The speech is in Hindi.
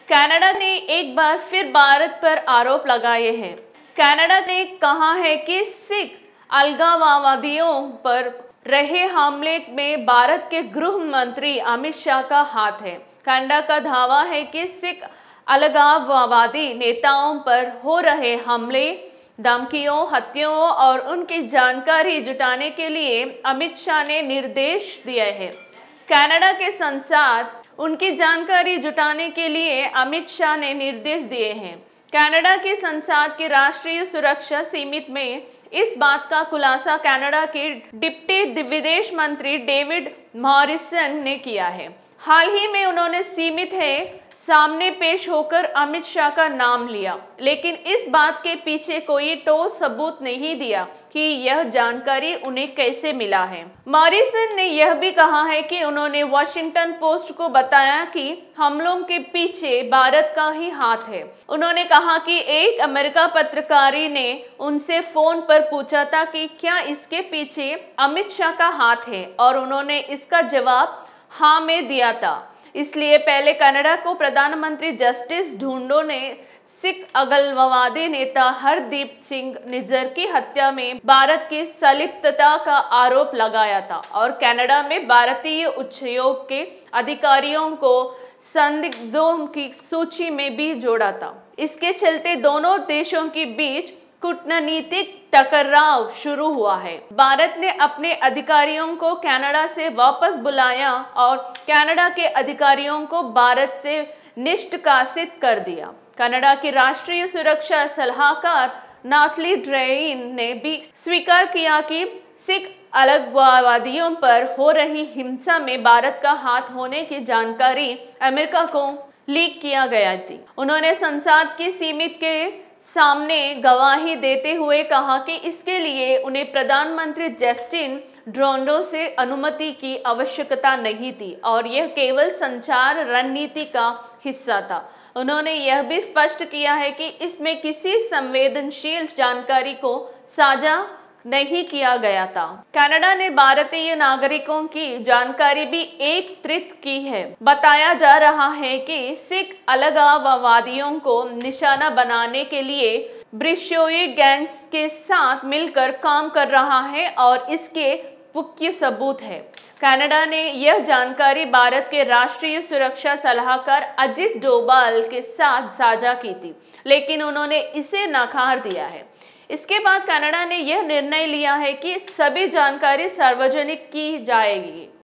कनाडा ने एक बार फिर भारत पर आरोप लगाए हैं। कनाडा ने कहा है कि सिख अलगाववादियों पर रहे हमले में भारत के गृह मंत्री अमित शाह का हाथ है। कनाडा का दावा है कि सिख अलगाववादी नेताओं पर हो रहे हमले, धमकियों, हत्याओं और उनकी जानकारी जुटाने के लिए अमित शाह ने निर्देश दिए हैं। कनाडा के संसद उनकी जानकारी जुटाने के लिए अमित शाह ने निर्देश दिए हैं। कनाडा की संसद की राष्ट्रीय सुरक्षा समिति में इस बात का खुलासा कनाडा के डिप्टी विदेश मंत्री डेविड मॉरिसन ने किया है। हाल ही में उन्होंने समिति है सामने पेश होकर अमित शाह का नाम लिया, लेकिन इस बात के पीछे कोई ठोस सबूत नहीं दिया कि यह जानकारी उन्हें कैसे मिला है। मॉरिसन ने यह भी कहा है कि उन्होंने वॉशिंगटन पोस्ट को बताया कि हमलों के पीछे भारत का ही हाथ है। उन्होंने कहा कि एक अमेरिका पत्रकारी ने उनसे फोन पर पूछा था कि क्या इसके पीछे अमित शाह का हाथ है, और उन्होंने इसका जवाब हाँ में दिया था। इसलिए पहले कनाडा को प्रधानमंत्री जस्टिस ट्रूडो ने सिख अलगाववादी नेता हरदीप सिंह निज्जर की हत्या में भारत की संलिप्तता का आरोप लगाया था और कनाडा में भारतीय उच्चायोग के अधिकारियों को संदिग्धों की सूची में भी जोड़ा था। इसके चलते दोनों देशों के बीच कूटनीतिक टकराव शुरू हुआ है। भारत ने अपने अधिकारियों को कनाडा से वापस बुलाया और कनाडा के अधिकारियों को भारत से निष्कासित कर दिया। कनाडा की राष्ट्रीय सुरक्षा सलाहकार नाथली ड्रेइन ने भी स्वीकार किया कि सिख अलगाववादियों पर हो रही हिंसा में भारत का हाथ होने की जानकारी अमेरिका को लीक किया गया थी। उन्होंने संसद की समिति के सामने गवाही देते हुए कहा कि इसके लिए उन्हें प्रधानमंत्री जस्टिन ट्रूडो से अनुमति की आवश्यकता नहीं थी और यह केवल संचार रणनीति का हिस्सा था। उन्होंने यह भी स्पष्ट किया है कि इसमें किसी संवेदनशील जानकारी को साझा नहीं किया गया था। कनाडा ने भारतीय नागरिकों की जानकारी भी एकत्रित की है। बताया जा रहा है कि सिख अलगाववादियों को निशाना बनाने के लिए ब्रिशोई गैंग्स के साथ मिलकर काम कर रहा है और इसके पुख्ता सबूत है। कनाडा ने यह जानकारी भारत के राष्ट्रीय सुरक्षा सलाहकार अजित डोभाल के साथ साझा की थी, लेकिन उन्होंने इसे नकार दिया है। इसके बाद कनाडा ने यह निर्णय लिया है कि सभी जानकारी सार्वजनिक की जाएगी।